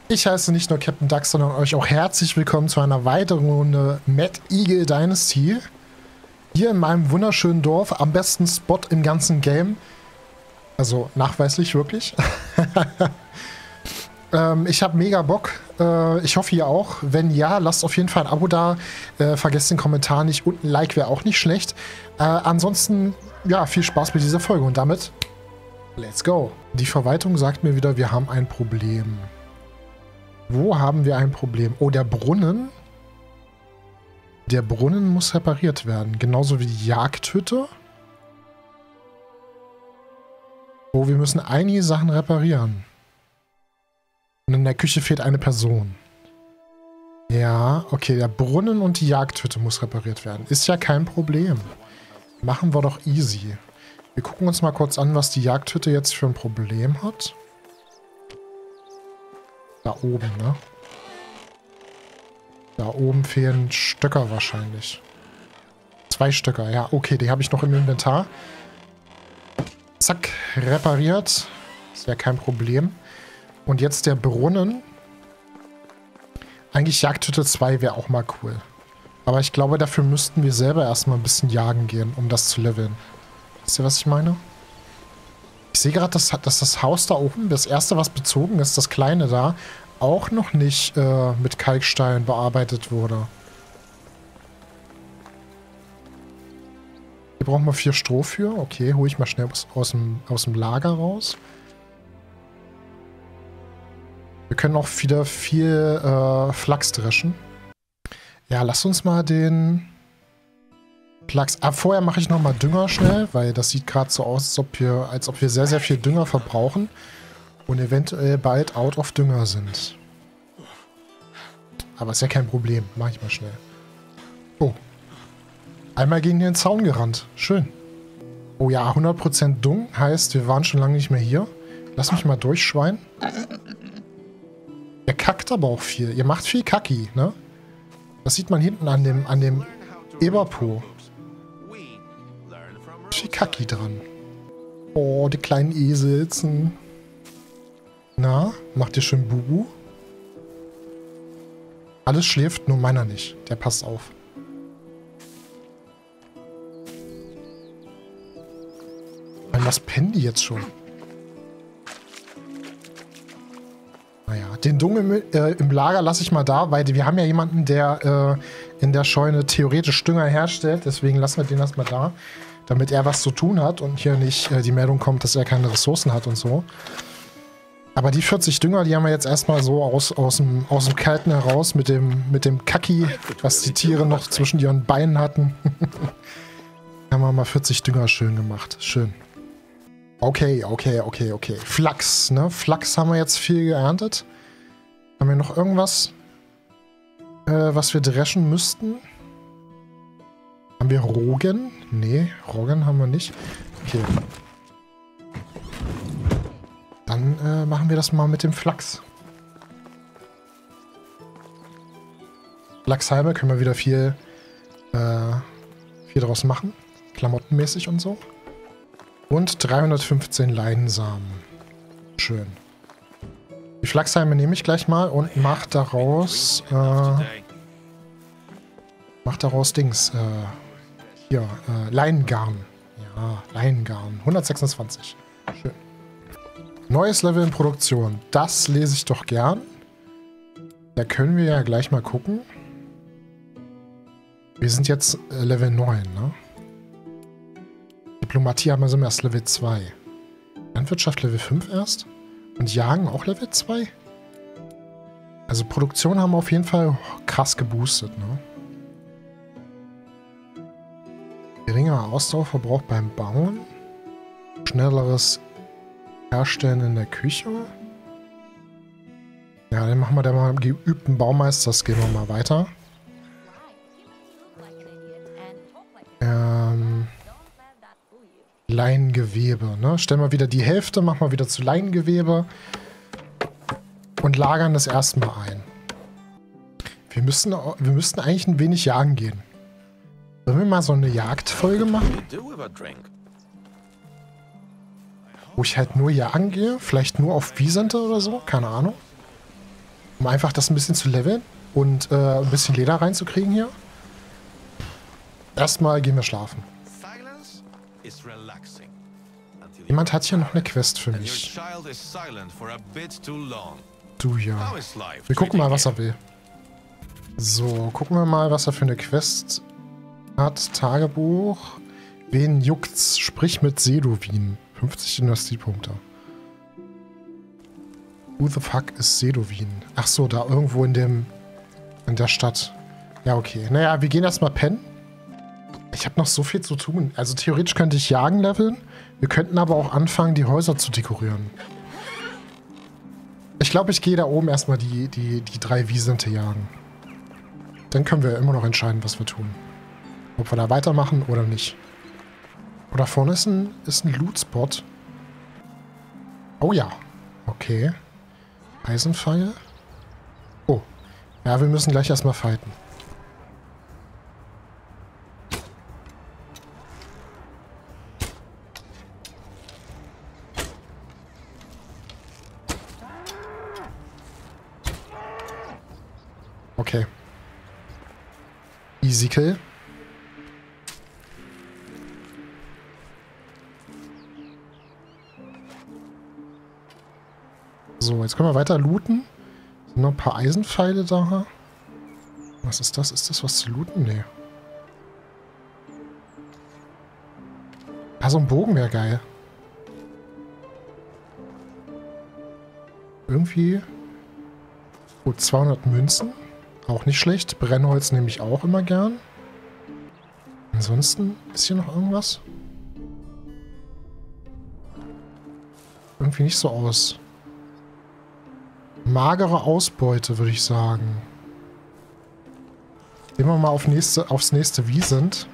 Ich heiße nicht nur Captain Duck, sondern euch auch herzlich willkommen zu einer weiteren Runde Mad Eagle Dynasty. Hier in meinem wunderschönen Dorf, am besten Spot im ganzen Game. Also nachweislich wirklich. Ich habe mega Bock. Ich hoffe ihr auch. Wenn ja, lasst auf jeden Fall ein Abo da. Vergesst den Kommentar nicht und ein Like wäre auch nicht schlecht. Ansonsten, ja, viel Spaß mit dieser Folge und damit, let's go. Die Verwaltung sagt mir wieder, wir haben ein Problem. Wo haben wir ein Problem? Oh, der Brunnen. Der Brunnen muss repariert werden. Genauso wie die Jagdhütte. Oh, wir müssen einige Sachen reparieren. Und in der Küche fehlt eine Person. Ja, okay, der Brunnen und die Jagdhütte muss repariert werden. Ist ja kein Problem. Machen wir doch easy. Wir gucken uns mal kurz an, was die Jagdhütte jetzt für ein Problem hat. Da oben, ne? Da oben fehlen Stöcker wahrscheinlich. 2 Stöcker, ja, okay, die habe ich noch im Inventar. Zack, repariert. Ist ja kein Problem. Und jetzt der Brunnen. Eigentlich Jagdhütte 2 wäre auch mal cool. Aber ich glaube, dafür müssten wir selber erstmal ein bisschen jagen gehen, um das zu leveln. Wisst ihr, was ich meine? Ich sehe gerade, dass das Haus da oben, das erste, was bezogen ist, das kleine da, auch noch nicht mit Kalkstein bearbeitet wurde. Hier brauchen wir 4 Stroh für. Okay, hole ich mal schnell was aus dem Lager raus. Wir können auch wieder viel Flachs dreschen. Ja, lass uns mal den Flachs... vorher mache ich nochmal Dünger schnell, weil das sieht gerade so aus, als ob wir sehr, sehr viel Dünger verbrauchen und eventuell bald out of Dünger sind. Aber ist ja kein Problem. Mache ich mal schnell. Oh. Einmal gegen den Zaun gerannt. Schön. Oh ja, 100% Dung heißt, wir waren schon lange nicht mehr hier. Lass mich mal durchschweinen. Ihr kackt aber auch viel. Ihr macht viel Kacki, ne? Das sieht man hinten an dem Eberpo. Viel Kacki dran. Oh, die kleinen Eselzen. Na, macht ihr schön Bubu? Alles schläft, nur meiner nicht. Der passt auf. Was pennen die jetzt schon? Naja, den Dung im Lager lasse ich mal da, weil wir haben ja jemanden, der in der Scheune theoretisch Dünger herstellt. Deswegen lassen wir den erstmal da, damit er was zu tun hat und hier nicht die Meldung kommt, dass er keine Ressourcen hat und so. Aber die 40 Dünger, die haben wir jetzt erstmal so aus dem Kalten heraus mit dem Kacki, was die Tiere noch zwischen ihren Beinen hatten. Haben wir mal 40 Dünger schön gemacht. Schön. Okay. Flachs, ne? Flachs haben wir jetzt viel geerntet. Haben wir noch irgendwas, was wir dreschen müssten? Haben wir Roggen? Nee, Roggen haben wir nicht. Okay. Dann machen wir das mal mit dem Flachs. Flachshalme können wir wieder viel draus machen. Klamottenmäßig und so. Und 315 Leinsamen. Schön. Die Flachshalme nehme ich gleich mal und mache daraus Dings. Leinengarn. Ja, Leinengarn. 126. Schön. Neues Level in Produktion. Das lese ich doch gern. Da können wir ja gleich mal gucken. Wir sind jetzt Level 9, ne? Diplomatie haben wir erst Level 2. Landwirtschaft Level 5 erst. Und Jagen auch Level 2. Also Produktion haben wir auf jeden Fall krass geboostet, ne? Geringerer Ausdauerverbrauch beim Bauen. Schnelleres Herstellen in der Küche. Ja, dann machen wir da mal geübten Baumeister. Das gehen wir mal weiter. Leingewebe, ne? Stellen wir wieder die Hälfte, machen wir wieder zu Leingewebe und lagern das erstmal ein. Wir müssten eigentlich ein wenig jagen gehen. Sollen wir mal so eine Jagdfolge machen? Wo ich halt nur jagen gehe? Vielleicht nur auf Wiesente oder so? Keine Ahnung. Um einfach das ein bisschen zu leveln und ein bisschen Leder reinzukriegen hier. Erstmal gehen wir schlafen. Jemand hat hier noch eine Quest für mich. Du ja. Wir gucken mal, was er will. So, gucken wir mal, was er für eine Quest hat. Tagebuch. Wen juckt's? Sprich mit Sedowin. 50 Dynastiepunkte. Who the fuck ist Sedowin? Ach so, da irgendwo in der Stadt. Ja, okay. Naja, wir gehen erstmal pennen. Ich habe noch so viel zu tun. Also theoretisch könnte ich Jagen leveln. Wir könnten aber auch anfangen, die Häuser zu dekorieren. Ich glaube, ich gehe da oben erstmal die 3 Wiesente jagen. Dann können wir immer noch entscheiden, was wir tun. Ob wir da weitermachen oder nicht. Oder vorne ist ein Loot-Spot. Oh ja. Okay. Eisenpfeil. Oh. Ja, wir müssen gleich erstmal fighten. Okay. Easy Kill. So, jetzt können wir weiter looten. Sind noch ein paar Eisenpfeile da. Was ist das? Ist das was zu looten? Nee. Ah, so ein Bogen wäre geil. Irgendwie. Gut, 200 Münzen. Auch nicht schlecht. Brennholz nehme ich auch immer gern. Ansonsten, ist hier noch irgendwas? Irgendwie nicht so aus. Magere Ausbeute, würde ich sagen. Gehen wir mal aufs nächste Wiesent.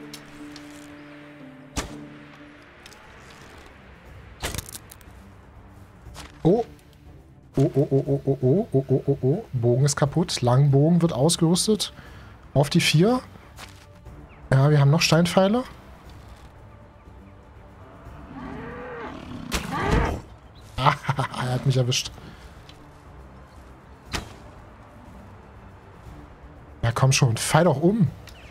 Oh. Oh, oh, oh, oh, oh, oh, oh, oh, oh, oh. Bogen ist kaputt. Langbogen wird ausgerüstet. Auf die 4. Ja, wir haben noch Steinpfeile. Ah, er hat mich erwischt. Ja, komm schon. Fall doch um.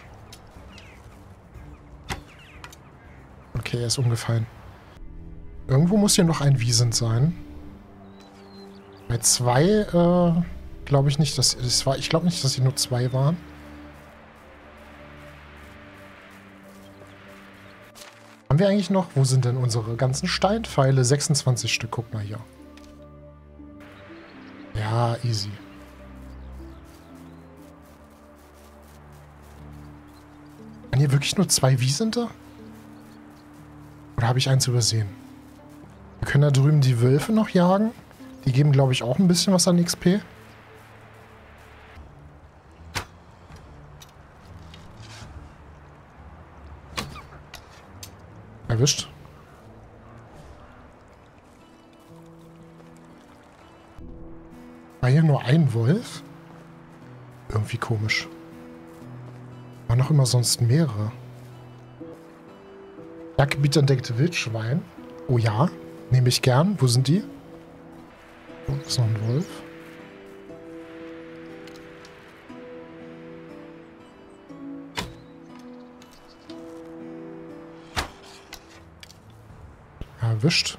Okay, er ist umgefallen. Irgendwo muss hier noch ein Wiesent sein. Bei 2, glaube ich nicht, dass es war. Ich glaube nicht, dass hier nur 2 waren. Haben wir eigentlich noch? Wo sind denn unsere ganzen Steinpfeile? 26 Stück, guck mal hier. Ja, easy. Waren hier wirklich nur 2 Wiesente? Oder habe ich eins übersehen? Wir können da drüben die Wölfe noch jagen. Die geben, glaube ich, auch ein bisschen was an XP. Erwischt. War hier nur ein Wolf? Irgendwie komisch. War noch immer sonst mehrere. Jagdgebiet entdeckte Wildschwein. Oh ja, nehme ich gern. Wo sind die? Oh, ist noch ein Wolf. Erwischt.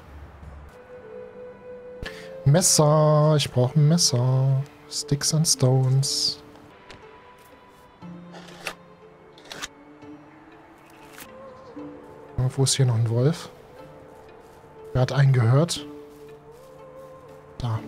Messer. Ich brauche ein Messer. Sticks and Stones. Wo ist hier noch ein Wolf? Wer hat einen gehört? Da.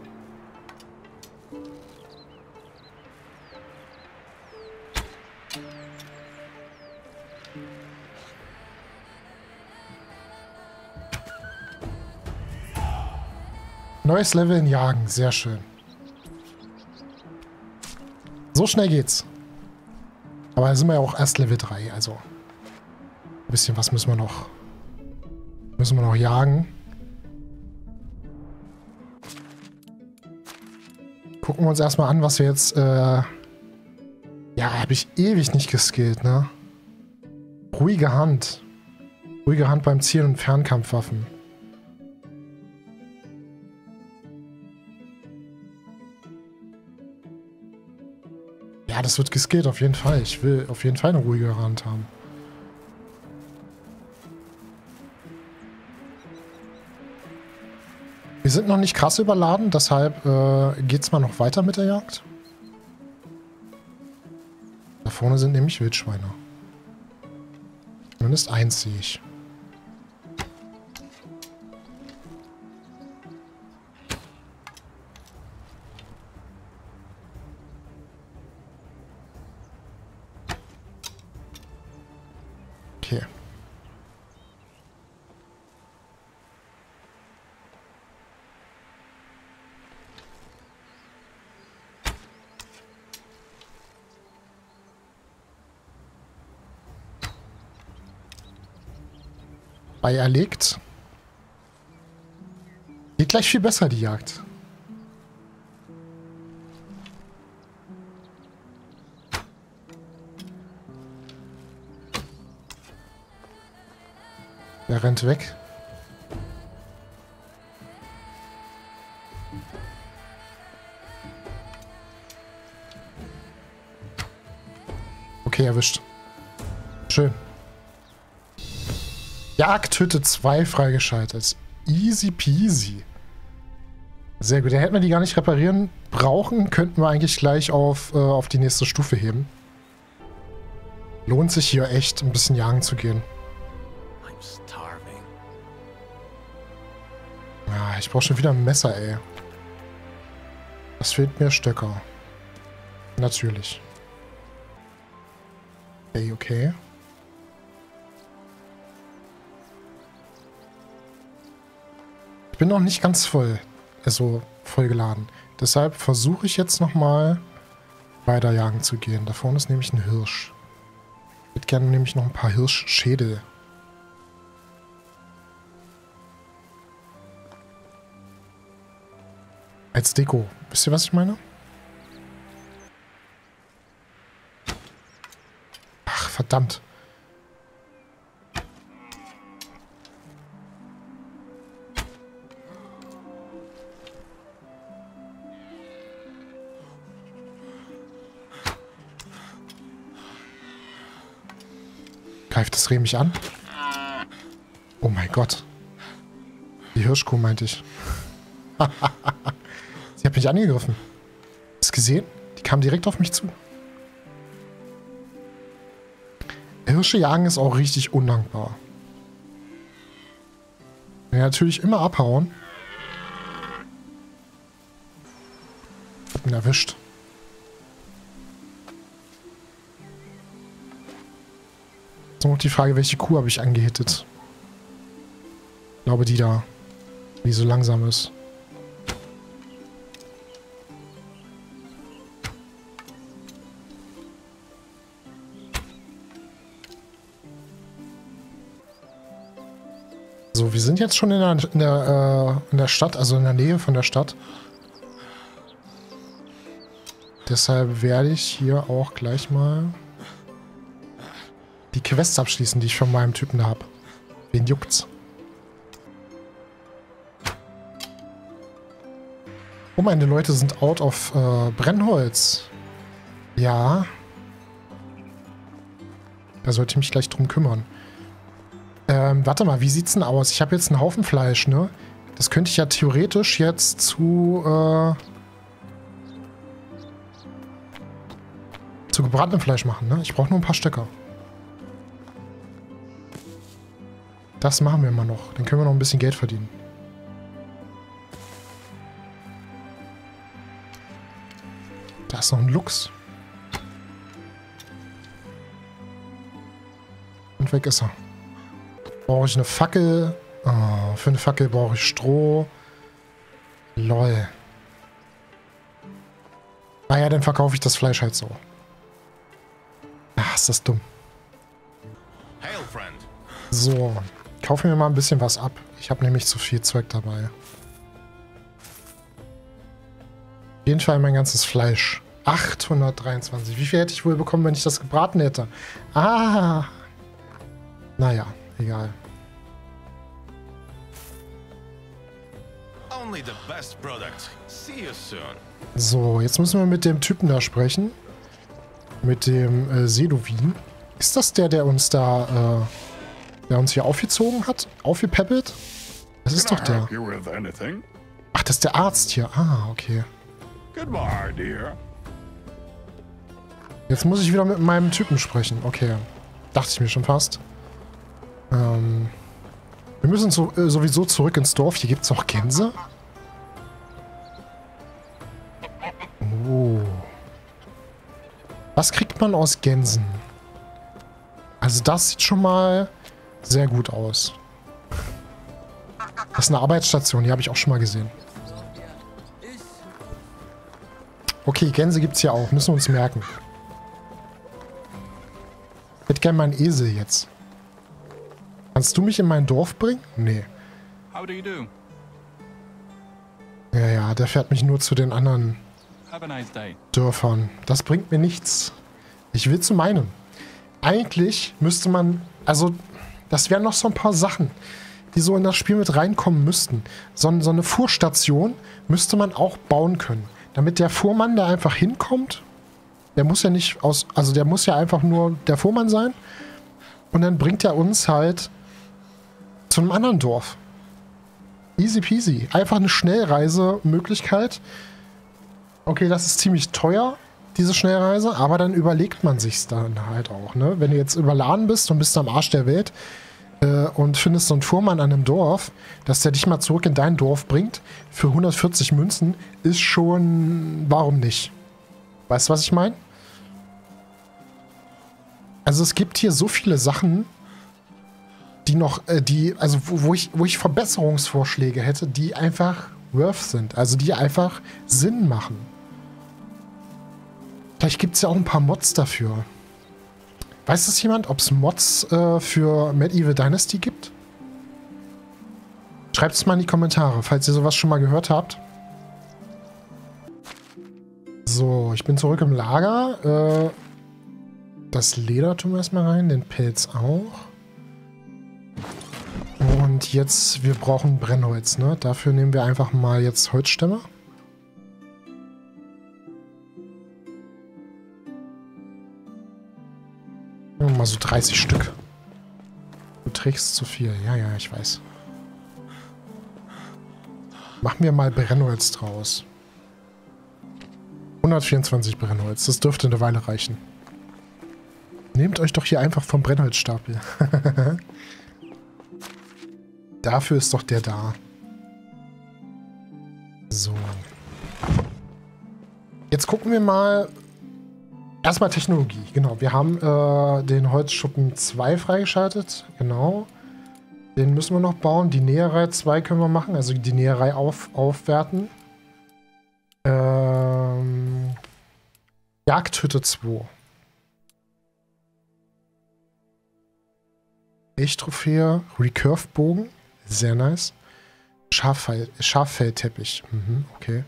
Neues Level in Jagen. Sehr schön. So schnell geht's. Aber da sind wir ja auch erst Level 3, also ein bisschen was müssen wir noch jagen. Gucken wir uns erstmal an, was wir jetzt, ja, habe ich ewig nicht geskillt, ne? Ruhige Hand. Ruhige Hand beim Zielen und Fernkampfwaffen. Ja, das wird geskillt, auf jeden Fall. Ich will auf jeden Fall eine ruhigere Hand haben. Wir sind noch nicht krass überladen, deshalb geht's mal noch weiter mit der Jagd. Da vorne sind nämlich Wildschweine. Zumindest eins sehe ich. Okay. Bei erlegt. Geht gleich viel besser, die Jagd. Der rennt weg. Okay, erwischt. Schön. Jagdhütte 2 freigeschaltet. Easy peasy. Sehr gut. Da hätten wir die gar nicht reparieren brauchen. Könnten wir eigentlich gleich auf die nächste Stufe heben. Lohnt sich hier echt, ein bisschen jagen zu gehen. Ja, ich brauche schon wieder ein Messer, ey. Das fehlt mir Stöcker. Natürlich. Okay, okay. Ich bin noch nicht ganz voll. Also vollgeladen. Deshalb versuche ich jetzt nochmal weiter jagen zu gehen. Da vorne ist nämlich ein Hirsch. Ich hätte gerne nämlich noch ein paar Hirschschädel. Als Deko. Wisst ihr, was ich meine? Ach, verdammt. Greift das Reh mich an? Oh mein Gott. Die Hirschkuh meinte ich. Sie hat mich angegriffen. Hast du gesehen? Die kam direkt auf mich zu. Hirsche jagen ist auch richtig undankbar. Ja, natürlich immer abhauen. Ich hab ihn erwischt. Jetzt noch die Frage, welche Kuh habe ich angehittet? Ich glaube, die da. Die so langsam ist. So, wir sind jetzt schon in der Stadt, also in der Nähe von der Stadt. Deshalb werde ich hier auch gleich mal die Quests abschließen, die ich von meinem Typen da habe. Wen juckt's? Oh, meine Leute sind out of Brennholz. Ja. Da sollte ich mich gleich drum kümmern. Warte mal, wie sieht's denn aus? Ich habe jetzt einen Haufen Fleisch, ne? Das könnte ich ja theoretisch jetzt zu gebratenem Fleisch machen, ne? Ich brauche nur ein paar Stöcker. Das machen wir mal noch. Dann können wir noch ein bisschen Geld verdienen. Da ist noch ein Luchs. Und weg ist er. Brauche ich eine Fackel? Oh, für eine Fackel brauche ich Stroh. Lol. Ah ja, dann verkaufe ich das Fleisch halt so. Ach, ist das dumm. So, kaufen wir mal ein bisschen was ab. Ich habe nämlich zu viel Zeug dabei. Auf jeden Fall mein ganzes Fleisch. 823. Wie viel hätte ich wohl bekommen, wenn ich das gebraten hätte? Ah. Naja, egal. So, jetzt müssen wir mit dem Typen da sprechen. Mit dem Seduwin. Ist das der uns da, der uns hier aufgezogen hat? Aufgepäppelt? Das ist doch der. Ach, das ist der Arzt hier. Ah, okay. Jetzt muss ich wieder mit meinem Typen sprechen. Okay. Dachte ich mir schon fast. Wir müssen sowieso zurück ins Dorf. Hier gibt es auch Gänse. Oh. Was kriegt man aus Gänsen? Also das sieht schon mal sehr gut aus. Das ist eine Arbeitsstation. Die habe ich auch schon mal gesehen. Okay, Gänse gibt es hier auch. Müssen wir uns merken. Ich hätte gerne meinen Esel jetzt. Kannst du mich in mein Dorf bringen? Nee. Ja, der fährt mich nur zu den anderen Dörfern. Das bringt mir nichts. Ich will zu meinem. Eigentlich müsste man... Also, das wären noch so ein paar Sachen, die so in das Spiel mit reinkommen müssten. So eine Fuhrstation müsste man auch bauen können. Damit der Fuhrmann da einfach hinkommt. Der muss ja nicht aus... Also, der muss ja einfach nur der Fuhrmann sein. Und dann bringt er uns halt zu einem anderen Dorf. Easy peasy. Einfach eine Schnellreisemöglichkeit. Okay, das ist ziemlich teuer, diese Schnellreise, aber dann überlegt man sich's dann halt auch, ne? Wenn du jetzt überladen bist und bist am Arsch der Welt und findest so einen Fuhrmann an einem Dorf, dass der dich mal zurück in dein Dorf bringt, für 140 Münzen, ist schon... Warum nicht? Weißt du, was ich meine? Also es gibt hier so viele Sachen, die noch, also wo ich Verbesserungsvorschläge hätte, die einfach worth sind. Also die einfach Sinn machen. Vielleicht gibt es ja auch ein paar Mods dafür. Weiß das jemand, ob es Mods für Medieval Dynasty gibt? Schreibt es mal in die Kommentare, falls ihr sowas schon mal gehört habt. So, ich bin zurück im Lager. Das Leder tun wir erstmal rein, den Pelz auch. Und jetzt, wir brauchen Brennholz, ne? Dafür nehmen wir einfach mal jetzt Holzstämme. Mal so 30 Stück. Du trägst zu viel. Ja, ich weiß. Machen wir mal Brennholz draus. 124 Brennholz. Das dürfte eine Weile reichen. Nehmt euch doch hier einfach vom Brennholzstapel. Dafür ist doch der da. So. Jetzt gucken wir mal. Erstmal Technologie. Genau, wir haben den Holzschuppen 2 freigeschaltet. Genau. Den müssen wir noch bauen. Die Näherei 2 können wir machen. Also die Näherei aufwerten. Jagdhütte 2. Trophäe, Recurve-Bogen. Sehr nice. Schaffeldteppich. Okay.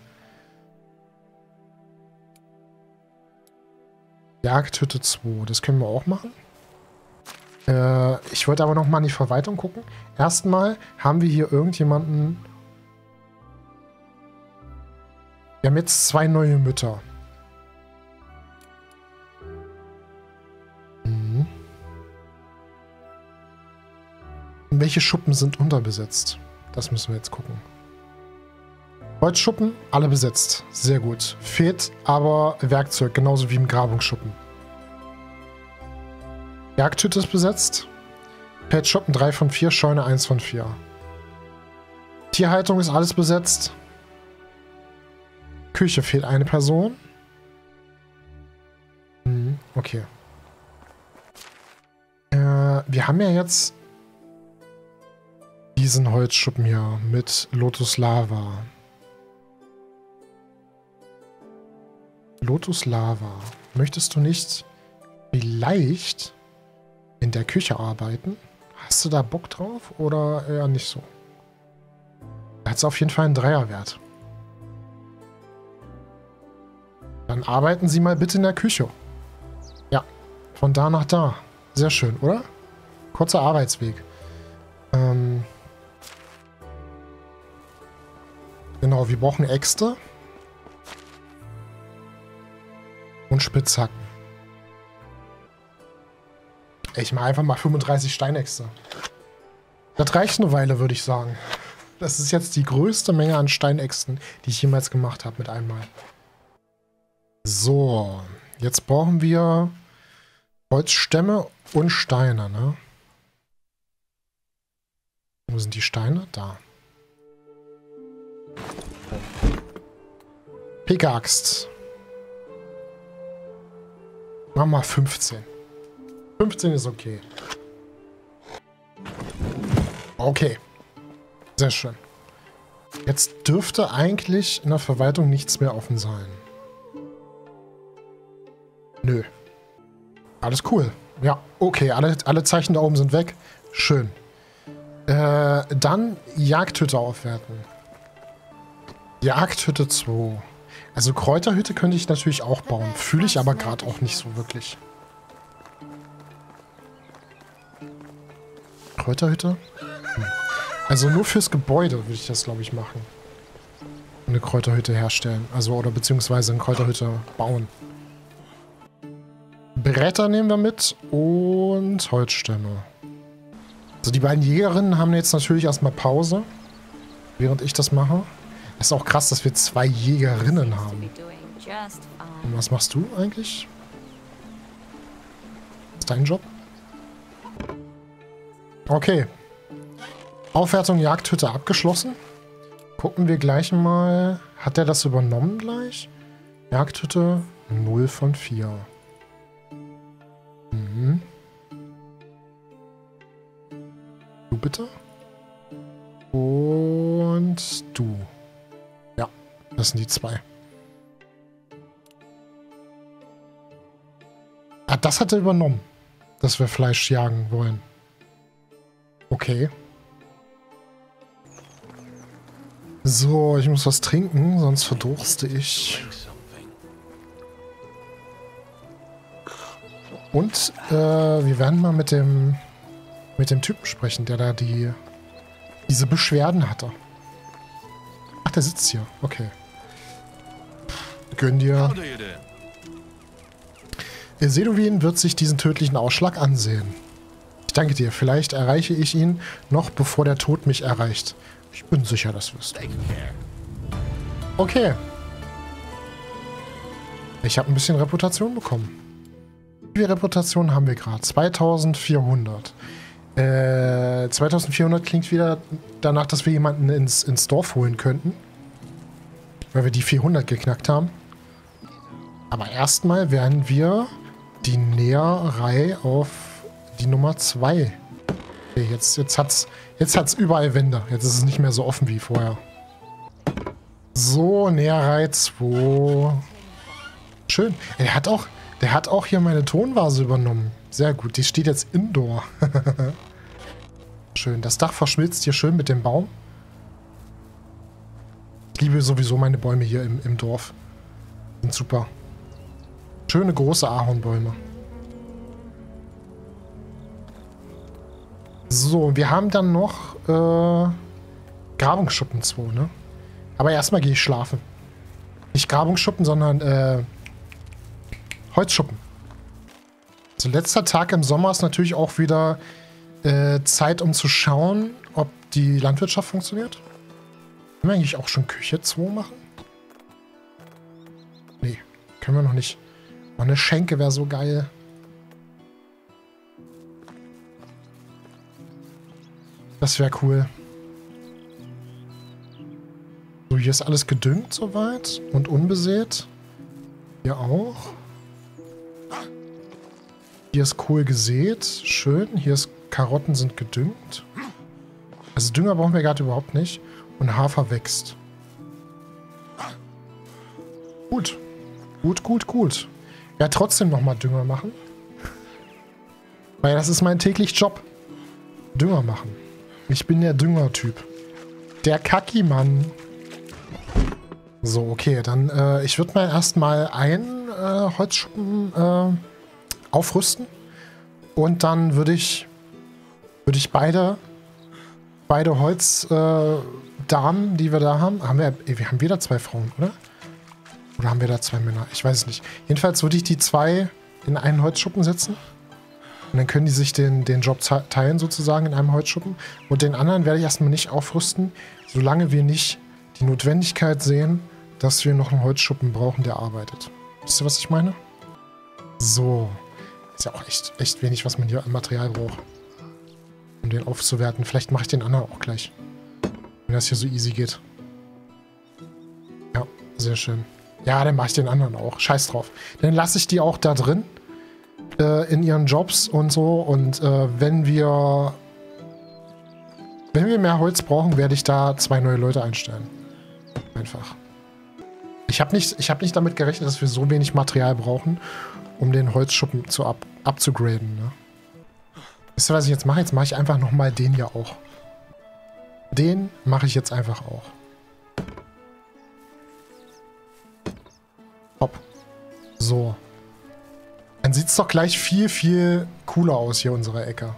Jagdhütte 2. Das können wir auch machen. Ich wollte aber noch mal in die Verwaltung gucken. Erstmal haben wir hier irgendjemanden... Wir haben jetzt 2 neue Mütter. Welche Schuppen sind unterbesetzt? Das müssen wir jetzt gucken. Holzschuppen, alle besetzt. Sehr gut. Fehlt aber Werkzeug, genauso wie im Grabungsschuppen. Jagdhütte ist besetzt. Pelzschuppen 3 von 4, Scheune 1 von 4. Tierhaltung ist alles besetzt. Küche fehlt eine Person. Okay. Wir haben ja jetzt diesen Holzschuppen hier mit Lotus Lava. Lotus Lava. Möchtest du nicht vielleicht in der Küche arbeiten? Hast du da Bock drauf oder eher nicht so? Da hat es auf jeden Fall einen Dreierwert. Dann arbeiten Sie mal bitte in der Küche. Ja, von da nach da. Sehr schön, oder? Kurzer Arbeitsweg. Genau, wir brauchen Äxte. Und Spitzhacken. Ich mache einfach mal 35 Steinäxte. Das reicht eine Weile, würde ich sagen. Das ist jetzt die größte Menge an Steinäxten, die ich jemals gemacht habe mit einmal. So, jetzt brauchen wir Holzstämme und Steine, ne? Wo sind die Steine? Da. Pickaxe. Mach mal 15. 15 ist okay. Okay. Sehr schön. Jetzt dürfte eigentlich in der Verwaltung nichts mehr offen sein. Nö. Alles cool. Ja, okay. Alle Zeichen da oben sind weg. Schön. Dann Jagdhütte aufwerten. Jagdhütte 2. Also Kräuterhütte könnte ich natürlich auch bauen. Fühle ich aber gerade auch nicht so wirklich. Kräuterhütte? Also nur fürs Gebäude würde ich das, glaube ich, machen. Eine Kräuterhütte herstellen. Also, oder beziehungsweise eine Kräuterhütte bauen. Bretter nehmen wir mit und Holzstämme. Also die beiden Jägerinnen haben jetzt natürlich erstmal Pause, während ich das mache. Es ist auch krass, dass wir 2 Jägerinnen haben. Und was machst du eigentlich? Was ist dein Job? Okay. Aufwertung Jagdhütte abgeschlossen. Gucken wir gleich mal. Hat der das übernommen gleich? Jagdhütte 0 von 4. Mhm. Du bitte? Und du. Ja, das sind die 2. Ah, das hat er übernommen. Dass wir Fleisch jagen wollen. Okay. So, ich muss was trinken, sonst verdurste ich. Und wir werden mal mit dem Typen sprechen, der da diese Beschwerden hatte. Ach, der sitzt hier. Okay. Gönn dir. Seduwin wird sich diesen tödlichen Ausschlag ansehen. Ich danke dir. Vielleicht erreiche ich ihn noch, bevor der Tod mich erreicht. Ich bin sicher, das wirst du. Okay. Ich habe ein bisschen Reputation bekommen. Wie viel Reputation haben wir gerade? 2400. 2400 klingt wieder danach, dass wir jemanden ins Dorf holen könnten. Weil wir die 400 geknackt haben. Aber erstmal werden wir die Näherei auf die Nummer 2. Okay, jetzt hat's überall Wände. Jetzt ist es nicht mehr so offen wie vorher. So, Näherei 2. Schön. Der hat auch hier meine Tonvase übernommen. Sehr gut. Die steht jetzt indoor. Schön. Das Dach verschmilzt hier schön mit dem Baum. Ich liebe sowieso meine Bäume hier im Dorf. Sind super. Schöne große Ahornbäume. So, wir haben dann noch Grabungsschuppen 2, ne? Aber erstmal gehe ich schlafen. Nicht Grabungsschuppen, sondern Holzschuppen. Also letzter Tag im Sommer ist natürlich auch wieder Zeit, um zu schauen, ob die Landwirtschaft funktioniert. Können wir eigentlich auch schon Küche 2 machen? Nee, können wir noch nicht. Oh, eine Schenke wäre so geil. Das wäre cool. So, hier ist alles gedüngt soweit und unbesät. Hier auch. Hier ist Kohl gesät. Schön. Hier ist Karotten sind gedüngt. Also Dünger brauchen wir gerade überhaupt nicht. Und Hafer wächst. Gut. Gut. Ich werde trotzdem nochmal Dünger machen. Weil das ist mein täglich Job. Dünger machen. Ich bin der Düngertyp. Der Kacki-Mann. So, okay, dann ich würde mal erstmal einen Holzschuppen aufrüsten. Und dann würde ich beide Holzdamen, die wir da haben, wir haben wieder 2 Frauen, oder? Oder haben wir da 2 Männer? Ich weiß es nicht. Jedenfalls würde ich die 2 in einen Holzschuppen setzen. Und dann können die sich den Job teilen sozusagen in einem Holzschuppen. Und den anderen werde ich erstmal nicht aufrüsten, solange wir nicht die Notwendigkeit sehen, dass wir noch einen Holzschuppen brauchen, der arbeitet. Wisst ihr, was ich meine? So. Ist ja auch echt wenig, was man hier an Material braucht. Um den aufzuwerten. Vielleicht mache ich den anderen auch gleich. Wenn das hier so easy geht. Ja, sehr schön. Ja, dann mache ich den anderen auch. Scheiß drauf. Dann lasse ich die auch da drin. In ihren Jobs und so. Und wenn wir mehr Holz brauchen, werde ich da 2 neue Leute einstellen. Einfach. Ich hab nicht damit gerechnet, dass wir so wenig Material brauchen, um den Holzschuppen abzugraden. Ne? Wisst ihr, was ich jetzt mache? Jetzt mache ich einfach nochmal den hier auch. Den mache ich jetzt einfach auch. Hopp. So. Dann sieht es doch gleich viel, viel cooler aus hier, unsere Ecke.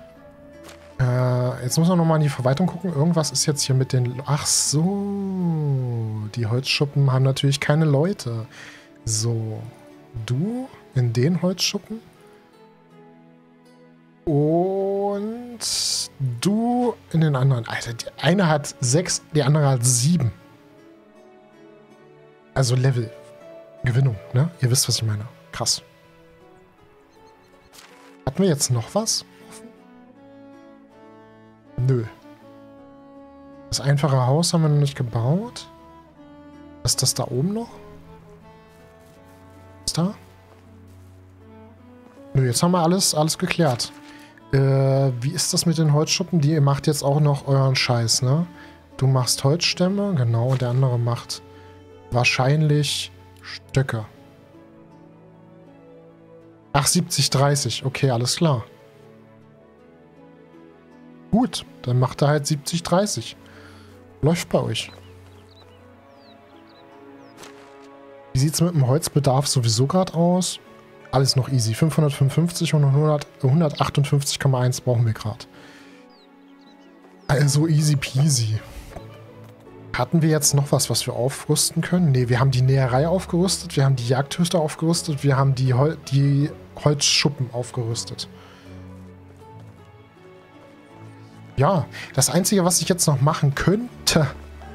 Jetzt muss man nochmal in die Verwaltung gucken. Irgendwas ist jetzt hier mit den... Ach so. Die Holzschuppen haben natürlich keine Leute. So. Du in den Holzschuppen. Und du in den anderen. Alter, die eine hat 6, die andere hat 7. Also Level. Gewinnung, ne? Ihr wisst, was ich meine. Krass. Hatten wir jetzt noch was? Nö. Das einfache Haus haben wir noch nicht gebaut. Was ist das da oben noch? Was ist da? Nö, jetzt haben wir alles geklärt. Wie ist das mit den Holzschuppen? Ihr macht jetzt auch noch euren Scheiß, ne? Du machst Holzstämme, genau, und der andere macht wahrscheinlich Stöcke. Ach, 70-30. Okay, alles klar. Gut, dann macht er halt 70-30. Läuft bei euch. Wie sieht es mit dem Holzbedarf sowieso gerade aus? Alles noch easy. 555 und 158,1 brauchen wir gerade. Also easy peasy. Hatten wir jetzt noch was wir aufrüsten können? Ne, wir haben die Näherei aufgerüstet, wir haben die Jagdhütte aufgerüstet, wir haben die Holzschuppen aufgerüstet. Ja, das Einzige, was ich jetzt noch machen könnte,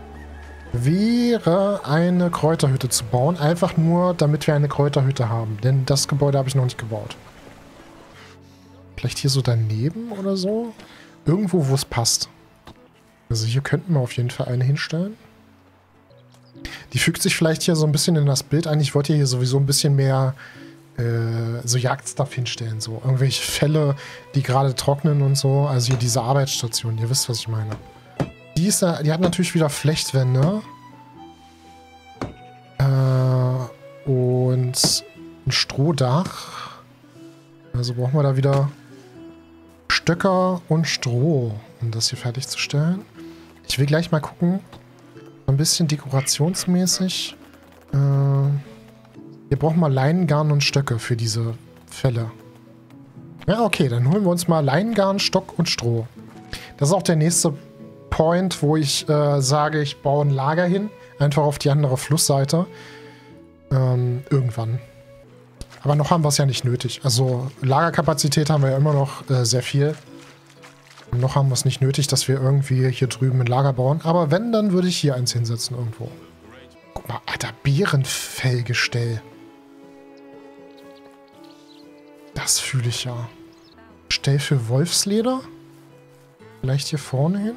wäre eine Kräuterhütte zu bauen. Einfach nur, damit wir eine Kräuterhütte haben. Denn das Gebäude habe ich noch nicht gebaut. Vielleicht hier so daneben oder so? Irgendwo, wo es passt. Also hier könnten wir auf jeden Fall eine hinstellen. Die fügt sich vielleicht hier so ein bisschen in das Bild ein. Ich wollte hier sowieso ein bisschen mehr so Jagdstuff hinstellen. So irgendwelche Fälle, die gerade trocknen und so. Also hier diese Arbeitsstation. Ihr wisst, was ich meine. Die hat natürlich wieder Flechtwände. Und ein Strohdach. Also brauchen wir da wieder Stöcker und Stroh, um das hier fertigzustellen. Ich will gleich mal gucken. Ein bisschen dekorationsmäßig. Wir brauchen mal Leinengarn und Stöcke für diese Fälle. Ja, okay, dann holen wir uns mal Leinengarn, Stock und Stroh. Das ist auch der nächste Point, wo ich sage, ich baue ein Lager hin. Einfach auf die andere Flussseite. Irgendwann. Aber noch haben wir es ja nicht nötig. Also Lagerkapazität haben wir ja immer noch sehr viel. Und noch haben wir es nicht nötig, dass wir irgendwie hier drüben ein Lager bauen. Aber wenn, dann würde ich hier eins hinsetzen irgendwo. Guck mal, Alter, Bärenfellgestell. Das fühle ich ja. Gestell für Wolfsleder. Vielleicht hier vorne hin.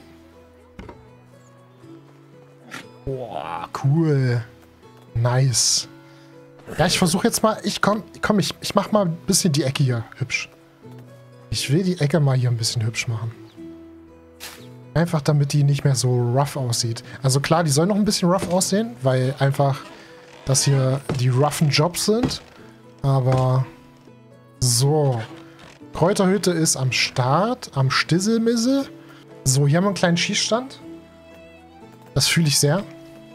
Boah, cool. Nice. Ja, ich versuche jetzt mal, ich mach mal ein bisschen die Ecke hier hübsch. Ich will die Ecke mal hier ein bisschen hübsch machen. Einfach damit die nicht mehr so rough aussieht. Also klar, die soll noch ein bisschen rough aussehen, weil einfach das hier die roughen Jobs sind. Aber so. Kräuterhütte ist am Start, am Stisselmissel. So, hier haben wir einen kleinen Schießstand. Das fühle ich sehr.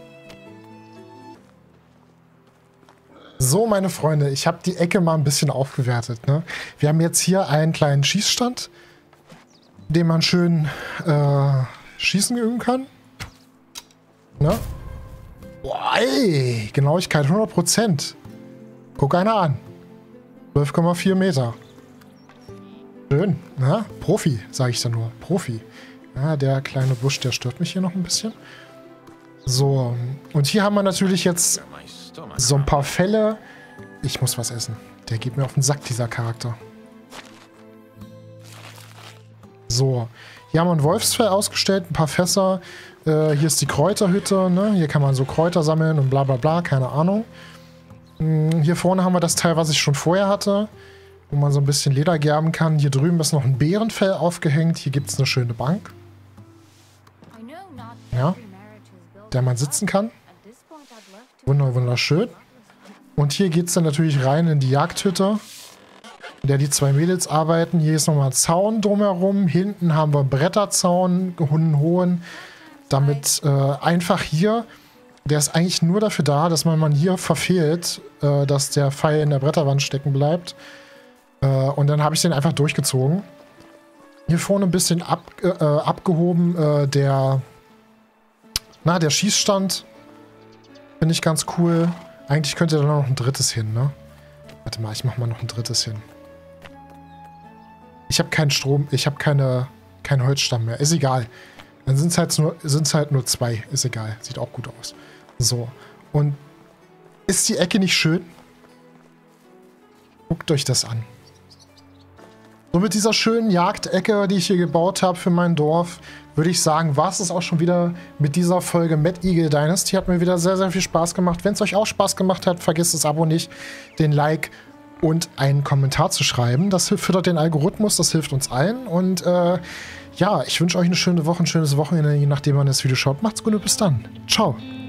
So, meine Freunde, ich habe die Ecke mal ein bisschen aufgewertet. Ne? Wir haben jetzt hier einen kleinen Schießstand, den man schön schießen üben kann. Ne? Boah, ey, Genauigkeit 100%. Guck einer an. 12,4 Meter. Schön, ne? Profi, sage ich da nur. Profi. Ja, der kleine Busch, der stört mich hier noch ein bisschen. So, und hier haben wir natürlich jetzt so ein paar Fälle. Ich muss was essen. Der geht mir auf den Sack, dieser Charakter. So, hier haben wir ein Wolfsfell ausgestellt, ein paar Fässer. Hier ist die Kräuterhütte, ne? Hier kann man so Kräuter sammeln und bla bla bla, keine Ahnung. Hier vorne haben wir das Teil, was ich schon vorher hatte, wo man so ein bisschen Leder gerben kann. Hier drüben ist noch ein Bärenfell aufgehängt. Hier gibt es eine schöne Bank. Ja, der man sitzen kann. Wunderschön. Und hier geht es dann natürlich rein in die Jagdhütte, in der die zwei Mädels arbeiten. Hier ist nochmal ein Zaun drumherum. Hinten haben wir Bretterzaun, hohen, damit einfach hier, der ist eigentlich nur dafür da, dass man hier verfehlt, dass der Pfeil in der Bretterwand stecken bleibt. Und dann habe ich den einfach durchgezogen. Hier vorne ein bisschen abgehoben, der Schießstand. Finde ich ganz cool. Eigentlich könnte da noch ein drittes hin, ne? Warte mal, ich mache mal noch ein drittes hin. Ich habe keinen Strom, ich habe keinen Holzstamm mehr. Ist egal. Dann sind es halt nur zwei. Ist egal. Sieht auch gut aus. So. Und ist die Ecke nicht schön? Guckt euch das an. So, mit dieser schönen Jagdecke, die ich hier gebaut habe für mein Dorf, würde ich sagen, war es auch schon wieder mit dieser Folge Mad Eagle Dynasty. Hat mir wieder sehr, sehr viel Spaß gemacht. Wenn es euch auch Spaß gemacht hat, vergesst das Abo nicht, den Like und einen Kommentar zu schreiben. Das füttert den Algorithmus, das hilft uns allen. Und ja, ich wünsche euch eine schöne Woche, ein schönes Wochenende, je nachdem, wann ihr das Video schaut. Macht's gut und bis dann. Ciao.